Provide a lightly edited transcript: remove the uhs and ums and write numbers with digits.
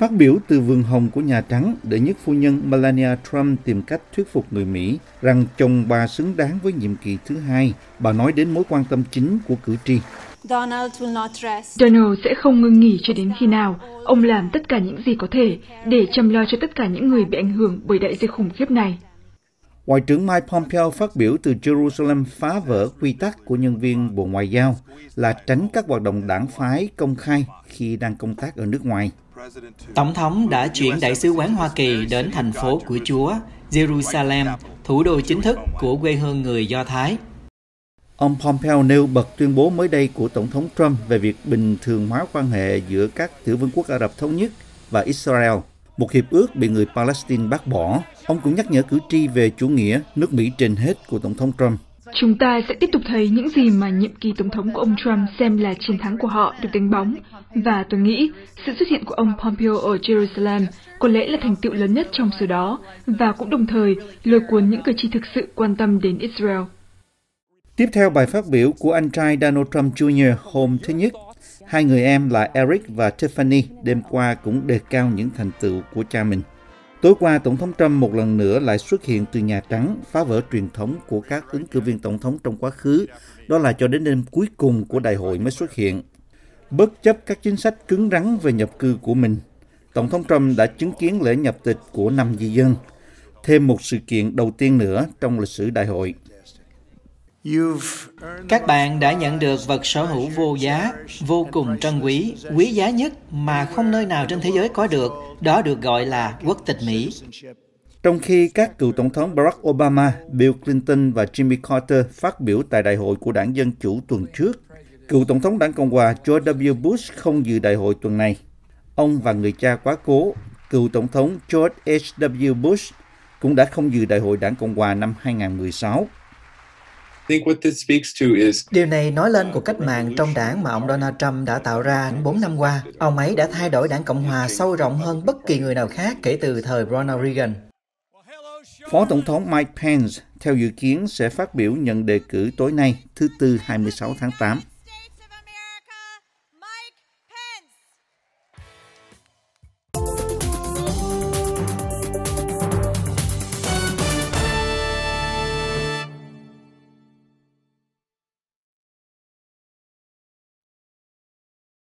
Phát biểu từ vườn hồng của Nhà Trắng, đệ nhất phu nhân Melania Trump tìm cách thuyết phục người Mỹ rằng chồng bà xứng đáng với nhiệm kỳ thứ hai. Bà nói đến mối quan tâm chính của cử tri. Donald sẽ không ngừng nghỉ cho đến khi nào ông làm tất cả những gì có thể để chăm lo cho tất cả những người bị ảnh hưởng bởi đại dịch khủng khiếp này. Ngoại trưởng Mike Pompeo phát biểu từ Jerusalem phá vỡ quy tắc của nhân viên Bộ Ngoại giao là tránh các hoạt động đảng phái công khai khi đang công tác ở nước ngoài. Tổng thống đã chuyển đại sứ quán Hoa Kỳ đến thành phố của Chúa, Jerusalem, thủ đô chính thức của quê hương người Do Thái. Ông Pompeo nêu bật tuyên bố mới đây của Tổng thống Trump về việc bình thường hóa quan hệ giữa các tiểu vương quốc Ả Rập Thống Nhất và Israel, một hiệp ước bị người Palestine bác bỏ. Ông cũng nhắc nhở cử tri về chủ nghĩa nước Mỹ trên hết của Tổng thống Trump. Chúng ta sẽ tiếp tục thấy những gì mà nhiệm kỳ Tổng thống của ông Trump xem là chiến thắng của họ được đánh bóng. Và tôi nghĩ sự xuất hiện của ông Pompeo ở Jerusalem có lẽ là thành tựu lớn nhất trong số đó, và cũng đồng thời lôi cuốn những cử tri thực sự quan tâm đến Israel. Tiếp theo bài phát biểu của anh trai Donald Trump Jr. hôm thứ Nhất, hai người em là Eric và Tiffany đêm qua cũng đề cao những thành tựu của cha mình. Tối qua, Tổng thống Trump một lần nữa lại xuất hiện từ Nhà Trắng, phá vỡ truyền thống của các ứng cử viên tổng thống trong quá khứ, đó là cho đến đêm cuối cùng của đại hội mới xuất hiện. Bất chấp các chính sách cứng rắn về nhập cư của mình, Tổng thống Trump đã chứng kiến lễ nhập tịch của 5 di dân, thêm một sự kiện đầu tiên nữa trong lịch sử đại hội. Các bạn đã nhận được vật sở hữu vô giá, vô cùng trân quý, quý giá nhất mà không nơi nào trên thế giới có được, đó được gọi là quốc tịch Mỹ. Trong khi các cựu tổng thống Barack Obama, Bill Clinton và Jimmy Carter phát biểu tại đại hội của đảng Dân Chủ tuần trước, cựu tổng thống đảng Cộng hòa George W. Bush không dự đại hội tuần này. Ông và người cha quá cố, cựu tổng thống George H.W. Bush, cũng đã không dự đại hội đảng Cộng hòa năm 2016. Điều này nói lên cuộc cách mạng trong đảng mà ông Donald Trump đã tạo ra 4 năm qua. Ông ấy đã thay đổi đảng Cộng hòa sâu rộng hơn bất kỳ người nào khác kể từ thời Ronald Reagan. Phó Tổng thống Mike Pence, theo dự kiến, sẽ phát biểu nhận đề cử tối nay, thứ Tư 26 tháng 8.